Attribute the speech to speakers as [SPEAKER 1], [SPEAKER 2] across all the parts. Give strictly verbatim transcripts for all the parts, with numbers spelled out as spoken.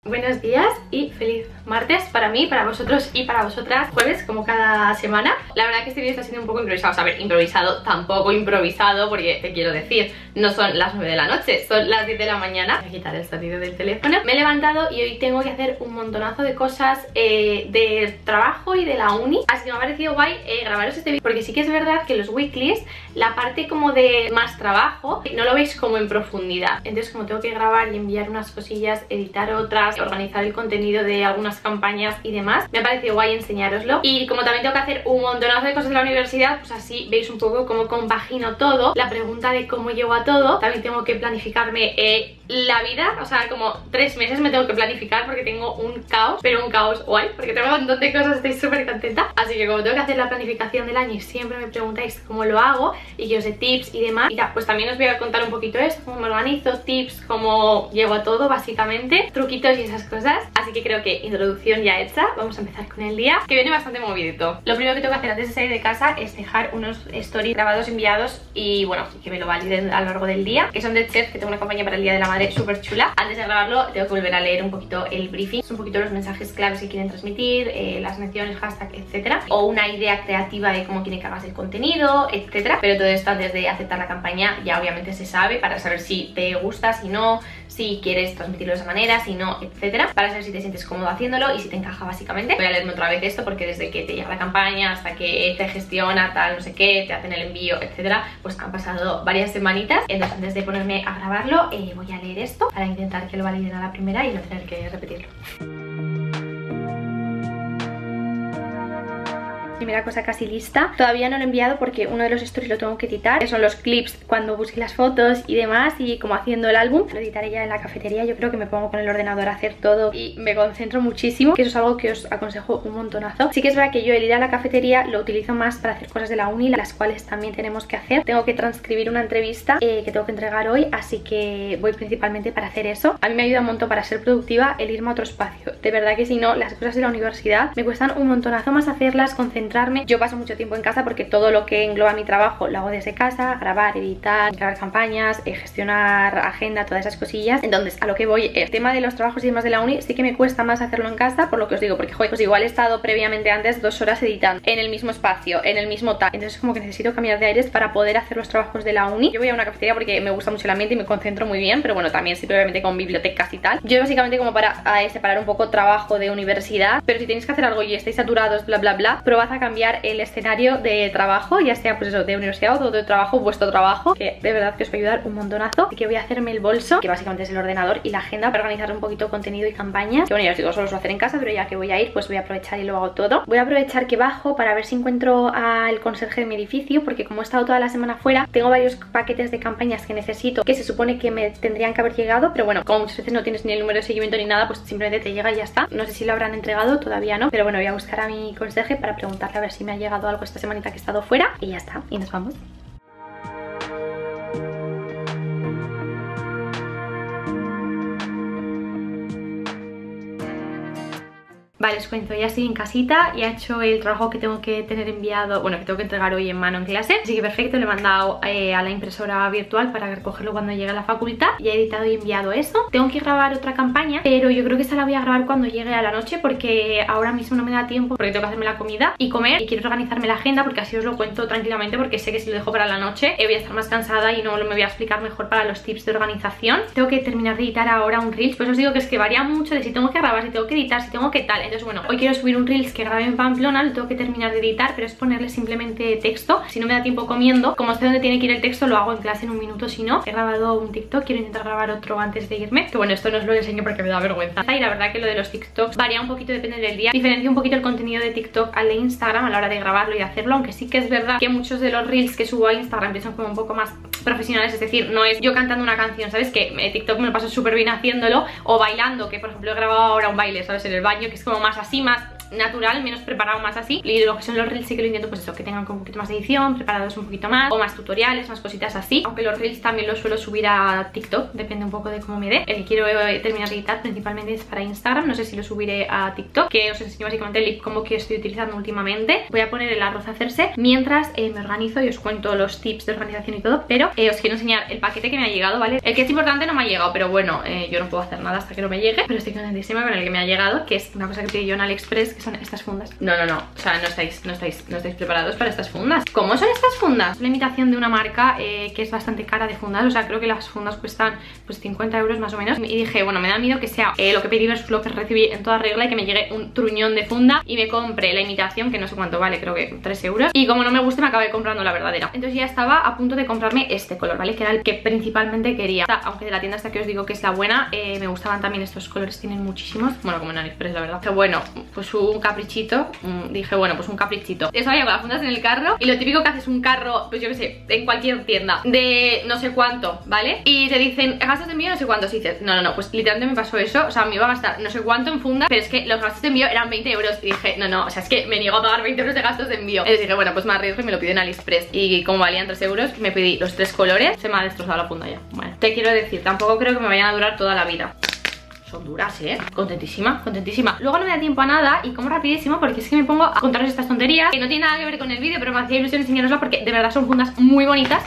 [SPEAKER 1] Buenos días y feliz martes para mí, para vosotros y para vosotras. Jueves, como cada semana. La verdad que este vídeo está siendo un poco improvisado. O sea, a ver, improvisado, tampoco improvisado, porque te quiero decir, no son las nueve de la noche, son las diez de la mañana. Voy a quitar el sonido del teléfono. Me he levantado y hoy tengo que hacer un montonazo de cosas eh, de trabajo y de la uni. Así que me ha parecido guay eh, grabaros este vídeo, porque sí que es verdad que los weeklies, la parte como de más trabajo, no lo veis como en profundidad. Entonces, como tengo que grabar y enviar unas cosillas, editar otras, organizar el contenido de algunas campañas y demás, me ha parecido guay enseñároslo. Y como también tengo que hacer un montonazo de cosas de la universidad, pues así veis un poco cómo compagino todo. La pregunta de cómo llego a todo, también tengo que planificarme eh, la vida, o sea, como tres meses me tengo que planificar porque tengo un caos, pero un caos guay, porque tengo un montón de cosas, estoy súper contenta. Así que como tengo que hacer la planificación del año y siempre me preguntáis cómo lo hago y que os dé tips y demás, y ya, pues también os voy a contar un poquito esto, cómo me organizo, tips, cómo llego a todo básicamente, truquitos y esas cosas. Así que creo que introducción ya hecha, vamos a empezar con el día, que viene bastante movidito. Lo primero que tengo que hacer antes de salir de casa es dejar unos stories grabados, enviados y bueno, que me lo validen a lo largo del día, que son de Chef, que tengo una campaña para el Día de la Madre súper chula. Antes de grabarlo tengo que volver a leer un poquito el briefing, un poquito los mensajes claves que quieren transmitir, eh, las menciones, hashtag, etcétera, o una idea creativa de cómo quieren que hagas el contenido, etcétera. Pero todo esto antes de aceptar la campaña ya obviamente se sabe, para saber si te gusta, si no, si quieres transmitirlo de esa manera, si no, etcétera, para saber si te sientes cómodo haciéndolo y si te encaja básicamente. Voy a leerme otra vez esto porque desde que te llega la campaña hasta que te gestiona tal, no sé qué, te hacen el envío, etcétera, pues han pasado varias semanitas. Entonces antes de ponerme a grabarlo eh, voy a leer esto para intentar que lo validen a la primera y no tener que repetirlo. Primera cosa casi lista. Todavía no lo he enviado porque uno de los stories lo tengo que editar, que son los clips cuando busque las fotos y demás, y como haciendo el álbum. Lo editaré ya en la cafetería. Yo creo que me pongo con el ordenador a hacer todo y me concentro muchísimo, que eso es algo que os aconsejo un montonazo. Sí que es verdad que yo el ir a la cafetería lo utilizo más para hacer cosas de la uni, las cuales también tenemos que hacer. Tengo que transcribir una entrevista eh, que tengo que entregar hoy, así que voy principalmente para hacer eso. A mí me ayuda un montón para ser productiva el irme a otro espacio. De verdad que si no, las cosas de la universidad me cuestan un montonazo más hacerlas, concentrarme. Yo paso mucho tiempo en casa porque todo lo que engloba mi trabajo lo hago desde casa, grabar, editar, grabar campañas, eh, gestionar agenda, todas esas cosillas. Entonces, a lo que voy, el tema de los trabajos y demás de la uni sí que me cuesta más hacerlo en casa, por lo que os digo, porque joder, pues igual he estado previamente antes dos horas editando en el mismo espacio, en el mismo tal. Entonces como que necesito cambiar de aires para poder hacer los trabajos de la uni. Yo voy a una cafetería porque me gusta mucho el ambiente y me concentro muy bien, pero bueno, también sí previamente con bibliotecas y tal. Yo básicamente como para a, separar un poco trabajo de universidad, pero si tenéis que hacer algo y estáis saturados, bla bla bla, probad a cambiar el escenario de trabajo, ya sea pues eso, de universidad o de trabajo, vuestro trabajo, que de verdad que os va a ayudar un montonazo. Así que voy a hacerme el bolso, que básicamente es el ordenador, y la agenda para organizar un poquito contenido y campaña, que bueno, ya os digo, solo os lo hacer en casa, pero ya que voy a ir, pues voy a aprovechar y lo hago todo. Voy a aprovechar que bajo para ver si encuentro al conserje de mi edificio, porque como he estado toda la semana fuera, tengo varios paquetes de campañas que necesito, que se supone que me tendrían que haber llegado, pero bueno, como muchas veces no tienes ni el número de seguimiento ni nada, pues simplemente te llega y ya está. No sé si lo habrán entregado, todavía no, pero bueno, voy a buscar a mi conserje para preguntarle a ver si me ha llegado algo esta semanita que he estado fuera, y ya está, y nos vamos. Vale, os cuento, ya estoy en casita, ya he hecho el trabajo que tengo que tener enviado, bueno, que tengo que entregar hoy en mano en clase, así que perfecto, le he mandado eh, a la impresora virtual para recogerlo cuando llegue a la facultad. Ya he editado y enviado eso. Tengo que grabar otra campaña, pero yo creo que esta la voy a grabar cuando llegue a la noche, porque ahora mismo no me da tiempo, porque tengo que hacerme la comida y comer, y quiero organizarme la agenda, porque así os lo cuento tranquilamente, porque sé que si lo dejo para la noche eh, voy a estar más cansada y no me voy a explicar mejor para los tips de organización. Tengo que terminar de editar ahora un Reels, pues os digo que es que varía mucho de si tengo que grabar, si tengo que editar, si tengo que tal. Entonces bueno, hoy quiero subir un Reels que grabé en Pamplona, lo tengo que terminar de editar, pero es ponerle simplemente texto. Si no me da tiempo comiendo, como sé dónde tiene que ir el texto, lo hago en clase en un minuto. Si no, he grabado un TikTok, quiero intentar grabar otro antes de irme, que bueno, esto no os lo enseño porque me da vergüenza. Y la verdad que lo de los TikToks varía un poquito, depende del día. Diferencia un poquito el contenido de TikTok al de Instagram a la hora de grabarlo y de hacerlo, aunque sí que es verdad que muchos de los Reels que subo a Instagram son como un poco más profesionales, es decir, no es yo cantando una canción, ¿sabes? Que eh, TikTok me lo paso súper bien haciéndolo, o bailando, que por ejemplo he grabado ahora un baile, ¿sabes? En el baño, que es como más así, más natural, menos preparado, más así. Y lo que son los reels sí que lo intento, pues eso, que tengan como un poquito más de edición, preparados un poquito más, o más tutoriales, más cositas así. Aunque los reels también los suelo subir a TikTok, depende un poco de cómo me dé. El que quiero eh, terminar de editar principalmente es para Instagram, no sé si lo subiré a TikTok, que os enseño básicamente el lip combo que estoy utilizando últimamente. Voy a poner el arroz a hacerse mientras eh, me organizo y os cuento los tips de organización y todo, pero eh, os quiero enseñar el paquete que me ha llegado, ¿vale? El que es importante no me ha llegado, pero bueno, eh, yo no puedo hacer nada hasta que no me llegue, pero estoy contentísima con el que me ha llegado, que es una cosa que pedí yo en AliExpress, que son estas fundas. No, no, no, o sea, no estáis, no estáis, no estáis preparados para estas fundas. ¿Cómo son estas fundas? La imitación de una marca eh, que es bastante cara de fundas, o sea, creo que las fundas cuestan pues cincuenta euros más o menos, y dije, bueno, me da miedo que sea eh, lo que pedí versus lo que recibí en toda regla y que me llegue un truñón de funda y me compre la imitación, que no sé cuánto vale, creo que tres euros, y como no me guste me acabé comprando la verdadera. Entonces ya estaba a punto de comprarme este color, ¿vale? Que era el que principalmente quería. O sea, aunque de la tienda esta que os digo que es la buena, eh, me gustaban también estos colores, tienen muchísimos, bueno, como en AliExpress, la verdad. Pero bueno, pues un caprichito, dije, bueno, pues un caprichito. Eso había con las fundas en el carro, y lo típico que haces un carro, pues yo qué sé, en cualquier tienda, de no sé cuánto, ¿vale? Y te dicen, gastos de envío no sé cuántos, y dices, no, no, no, pues literalmente me pasó eso, o sea, me iba a gastar no sé cuánto en funda, pero es que los gastos de envío eran veinte euros, y dije, no, no, o sea, es que me niego a pagar veinte euros de gastos de envío. Entonces dije, bueno, pues me arriesgo y me lo pido en AliExpress, y como valían tres euros, me pedí los tres colores, se me ha destrozado la funda ya. Bueno, te quiero decir, tampoco creo que me vayan a durar toda la vida. Son duras, ¿eh? Contentísima, contentísima. Luego no me da tiempo a nada y como rapidísimo porque es que me pongo a contaros estas tonterías que no tienen nada que ver con el vídeo, pero me hacía ilusión enseñarosla porque de verdad son fundas muy bonitas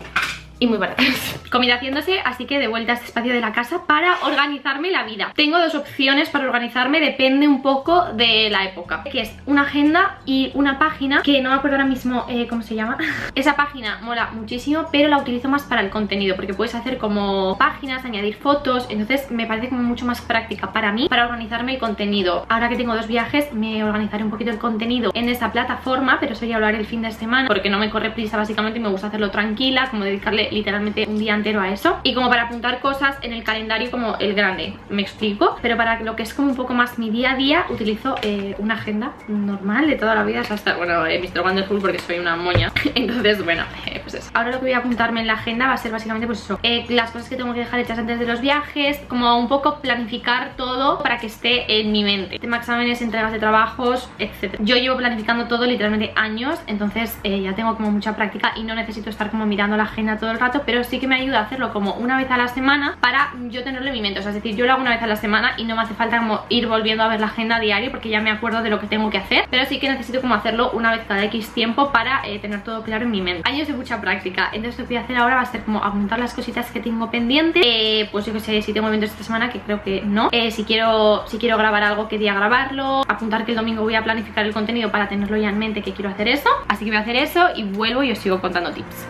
[SPEAKER 1] y muy baratas. Comida haciéndose, así que de vuelta a este espacio de la casa para organizarme la vida. Tengo dos opciones para organizarme, depende un poco de la época, que es una agenda y una página, que no me acuerdo ahora mismo eh, cómo se llama. Esa página mola muchísimo, pero la utilizo más para el contenido, porque puedes hacer como páginas, añadir fotos, entonces me parece como mucho más práctica para mí, para organizarme el contenido. Ahora que tengo dos viajes, me organizaré un poquito el contenido en esa plataforma, pero eso ya lo haré el fin de semana, porque no me corre prisa básicamente y me gusta hacerlo tranquila, como dedicarle literalmente un día entero a eso, y como para apuntar cosas en el calendario como el grande, me explico, pero para lo que es como un poco más mi día a día utilizo eh, una agenda normal de toda la vida, hasta, bueno, eh, míster Wonderful porque soy una moña, entonces bueno, eh, pues eso. Ahora lo que voy a apuntarme en la agenda va a ser básicamente pues eso, eh, las cosas que tengo que dejar hechas antes de los viajes, como un poco planificar todo para que esté en mi mente, tema exámenes, entregas de trabajos, etcétera. Yo llevo planificando todo literalmente años, entonces eh, ya tengo como mucha práctica y no necesito estar como mirando la agenda todo el rato, pero sí que me ayuda a hacerlo como una vez a la semana para yo tenerlo en mi mente, o sea, es decir, yo lo hago una vez a la semana y no me hace falta como ir volviendo a ver la agenda diario porque ya me acuerdo de lo que tengo que hacer, pero sí que necesito como hacerlo una vez cada X tiempo para eh, tener todo claro en mi mente. Años de mucha práctica, entonces lo que voy a hacer ahora va a ser como apuntar las cositas que tengo pendientes, eh, pues yo que sé, si tengo eventos esta semana, que creo que no, eh, si quiero si quiero grabar algo, qué día grabarlo, apuntar que el domingo voy a planificar el contenido para tenerlo ya en mente que quiero hacer eso, así que voy a hacer eso y vuelvo y os sigo contando tips.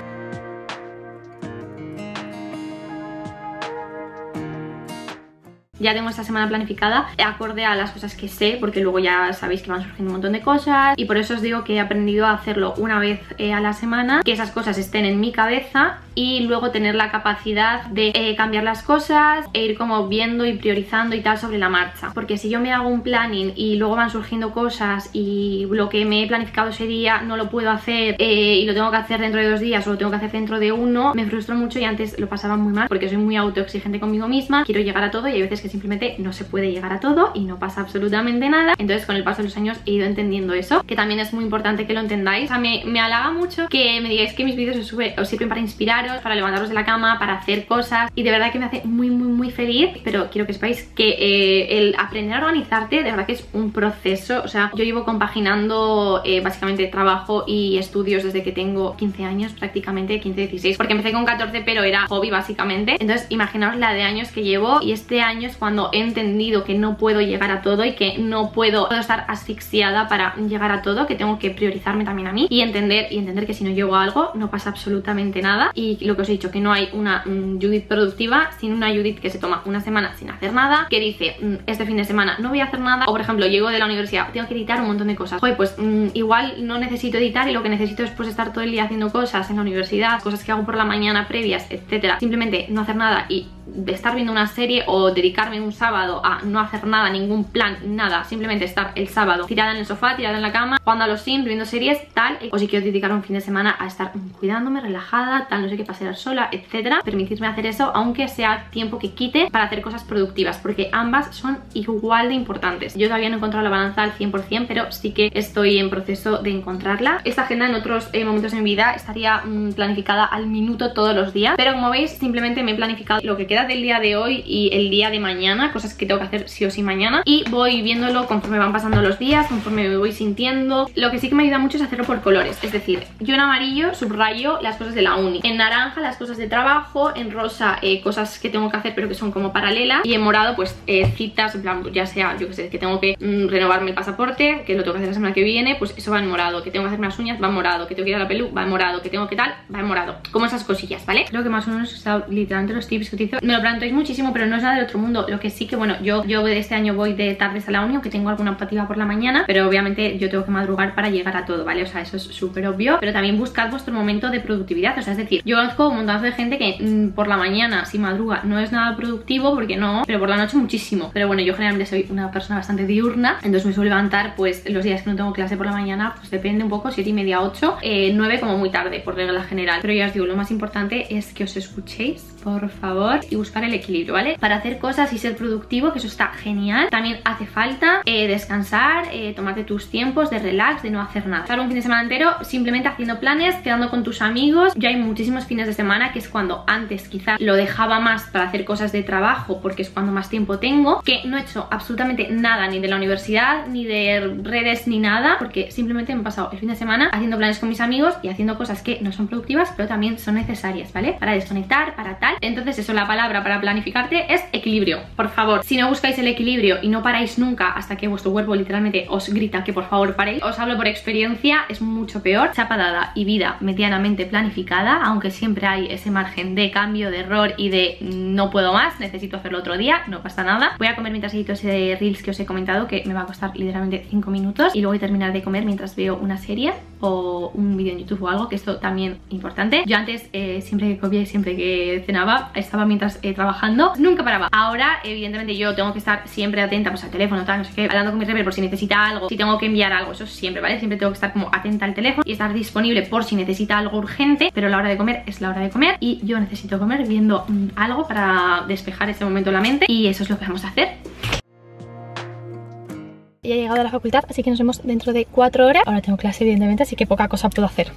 [SPEAKER 1] Ya tengo esta semana planificada acorde a las cosas que sé, porque luego ya sabéis que van surgiendo un montón de cosas y por eso os digo que he aprendido a hacerlo una vez eh, a la semana, que esas cosas estén en mi cabeza y luego tener la capacidad de eh, cambiar las cosas e ir como viendo y priorizando y tal sobre la marcha, porque si yo me hago un planning y luego van surgiendo cosas y lo que me he planificado ese día no lo puedo hacer eh, y lo tengo que hacer dentro de dos días o lo tengo que hacer dentro de uno, me frustro mucho y antes lo pasaba muy mal porque soy muy autoexigente conmigo misma, quiero llegar a todo y hay veces que simplemente no se puede llegar a todo y no pasa absolutamente nada. Entonces con el paso de los años he ido entendiendo eso, que también es muy importante que lo entendáis. O sea, me, me halaga mucho que me digáis que mis vídeos os, sube, os sirven para inspiraros, para levantaros de la cama, para hacer cosas, y de verdad que me hace muy muy muy feliz. Pero quiero que sepáis que eh, el aprender a organizarte de verdad que es un proceso. O sea, yo llevo compaginando eh, básicamente trabajo y estudios desde que tengo quince años, prácticamente quince, dieciséis, porque empecé con catorce pero era hobby básicamente. Entonces imaginaos la de años que llevo, y este año es cuando he entendido que no puedo llegar a todo y que no puedo, puedo estar asfixiada para llegar a todo, que tengo que priorizarme también a mí y entender y entender que si no llego a algo no pasa absolutamente nada. Y lo que os he dicho, que no hay una mm, Judith productiva sin una Judith que se toma una semana sin hacer nada, que dice mm, este fin de semana no voy a hacer nada, o por ejemplo llego de la universidad, tengo que editar un montón de cosas, joder, pues mm, igual no necesito editar y lo que necesito es pues estar todo el día haciendo cosas en la universidad, cosas que hago por la mañana previas, etcétera, simplemente no hacer nada y estar viendo una serie o dedicarme un sábado a no hacer nada, ningún plan, nada, simplemente estar el sábado tirada en el sofá, tirada en la cama, jugando a los Sims, viendo series, tal, o si quiero dedicar un fin de semana a estar cuidándome, relajada, tal, no sé qué, pasear sola, etcétera, permitirme hacer eso, aunque sea tiempo que quite para hacer cosas productivas, porque ambas son igual de importantes. Yo todavía no he encontrado la balanza al cien por cien, pero sí que estoy en proceso de encontrarla. Esta agenda en otros eh, momentos de mi vida estaría mmm, planificada al minuto todos los días, pero como veis simplemente me he planificado lo que queda del día de hoy y el día de mañana, cosas que tengo que hacer sí o sí mañana, y voy viéndolo conforme van pasando los días, conforme me voy sintiendo. Lo que sí que me ayuda mucho es hacerlo por colores, es decir, yo en amarillo subrayo las cosas de la uni, en naranja las cosas de trabajo, en rosa eh, cosas que tengo que hacer pero que son como paralelas, y en morado pues eh, citas, en plan, ya sea, yo que sé, que tengo que mmm, renovarme el pasaporte, que lo tengo que hacer la semana que viene, pues eso va en morado, que tengo que hacerme las uñas, va en morado, que tengo que ir a la pelu, va en morado, que tengo que tal, va en morado, como esas cosillas, ¿vale? Creo que más o menos he estado literalmente los tips que utilizo. Me lo planteáis muchísimo, pero no es nada del otro mundo. Lo que sí que, bueno, yo, yo este año voy de tardes a la uni, aunque tengo alguna optativa por la mañana, pero obviamente yo tengo que madrugar para llegar a todo, ¿vale? O sea, eso es súper obvio, pero también buscad vuestro momento de productividad, o sea, es decir, yo conozco un montón de gente que mmm, por la mañana, si madruga, no es nada productivo, porque no, pero por la noche muchísimo. Pero bueno, yo generalmente soy una persona bastante diurna, entonces me suelo levantar, pues, los días que no tengo clase por la mañana, pues depende un poco, siete y media, ocho, eh, nueve como muy tarde, por regla general. Pero ya os digo, lo más importante es que os escuchéis, por favor, y buscar el equilibrio, ¿vale? Para hacer cosas y ser productivo, que eso está genial, también hace falta eh, descansar, eh, tomarte tus tiempos de relax, de no hacer nada. Estar un fin de semana entero simplemente haciendo planes, quedando con tus amigos. Yo hay muchísimos fines de semana que es cuando antes quizás lo dejaba más para hacer cosas de trabajo, porque es cuando más tiempo tengo, que no he hecho absolutamente nada ni de la universidad, ni de redes, ni nada, porque simplemente me he pasado el fin de semana haciendo planes con mis amigos y haciendo cosas que no son productivas, pero también son necesarias, ¿vale? Para desconectar, para tal. Entonces eso, la palabra para planificarte es equilibrio. Por favor, si no buscáis el equilibrio y no paráis nunca hasta que vuestro cuerpo literalmente os grita que por favor paréis, os hablo por experiencia, es mucho peor. Chapa dada y vida medianamente planificada, aunque siempre hay ese margen de cambio, de error y de no puedo más, necesito hacerlo otro día, no pasa nada. Voy a comer mientras edito ese reels que os he comentado, que me va a costar literalmente cinco minutos, y luego voy a terminar de comer mientras veo una serie o un vídeo en YouTube o algo, que esto también importante. Yo antes eh, siempre que comía y siempre que cenaba estaba mientras eh, trabajando, nunca paraba. Ahora evidentemente yo tengo que estar siempre atenta pues al teléfono, tal, no sé qué, hablando con mi rever por si necesita algo, si tengo que enviar algo, eso siempre, ¿vale? Siempre tengo que estar como atenta al teléfono y estar disponible por si necesita algo urgente, pero la hora de comer es la hora de comer y yo necesito comer viendo mm, algo para despejar ese momento la mente, y eso es lo que vamos a hacer. Ya he llegado a la facultad, así que nos vemos dentro de cuatro horas. Ahora tengo clase evidentemente, así que poca cosa puedo hacer.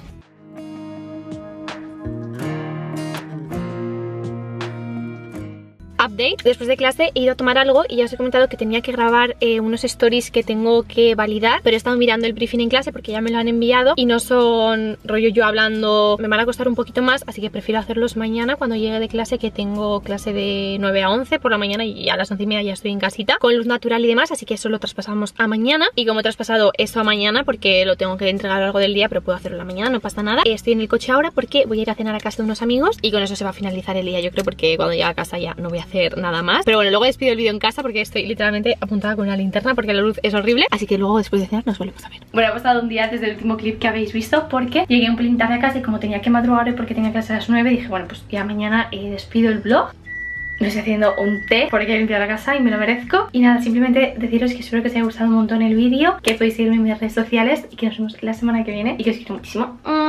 [SPEAKER 1] Update. Después de clase he ido a tomar algo y ya os he comentado que tenía que grabar eh, unos stories que tengo que validar, pero he estado mirando el briefing en clase porque ya me lo han enviado y no son rollo yo hablando, me van a costar un poquito más, así que prefiero hacerlos mañana cuando llegue de clase, que tengo clase de nueve a once por la mañana y a las once y media ya estoy en casita con luz natural y demás, así que eso lo traspasamos a mañana. Y como he traspasado eso a mañana porque lo tengo que entregar a lo largo del día, pero puedo hacerlo a la mañana, no pasa nada. Estoy en el coche ahora porque voy a ir a cenar a casa de unos amigos y con eso se va a finalizar el día, yo creo, porque cuando llegue a casa ya no voy a hacer nada más. Pero bueno, luego despido el vídeo en casa porque estoy literalmente apuntada con una linterna porque la luz es horrible, así que luego después de cenar nos volvemos a ver. Bueno, ha pasado un día desde el último clip que habéis visto porque llegué un pelín tarde a casa y como tenía que madrugar hoy porque tenía clase a las nueve, dije bueno, pues ya mañana eh, despido el vlog. Me estoy haciendo un té porque he limpiado la casa y me lo merezco. Y nada, simplemente deciros que espero que os haya gustado un montón el vídeo, que podéis seguirme en mis redes sociales y que nos vemos la semana que viene y que os quiero muchísimo.